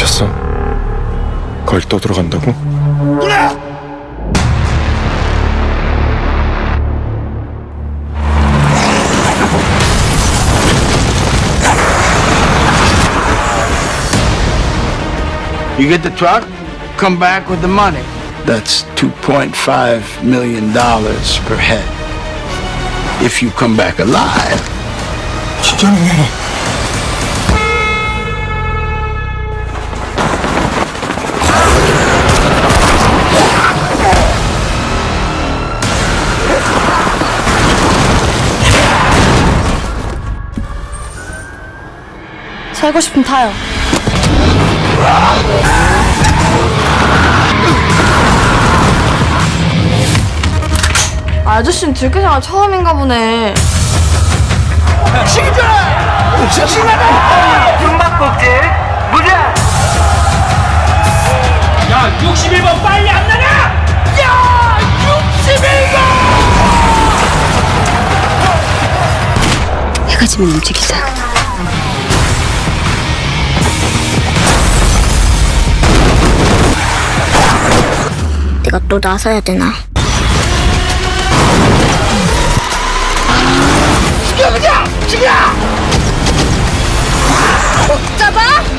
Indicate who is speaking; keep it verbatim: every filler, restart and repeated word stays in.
Speaker 1: 들켰어? 거길 또 들어간다고?
Speaker 2: You get the truck, come back with the money. That's two point five million dollars per head. If you come back alive.
Speaker 1: 진짜네.
Speaker 3: 살고 싶으면 타요. 아저씨는 들깨생활 처음인가 보네.
Speaker 2: 시기자! 시기하다!
Speaker 4: 숨바꼭질 무장!
Speaker 5: 야, 육십일 번 빨리 안 나가!
Speaker 2: 야! 육십일 번!
Speaker 3: 해가 지면 움직이자. 내가 또 나서야 되나?
Speaker 2: 죽여 그냥! 죽여!
Speaker 3: 못 잡아?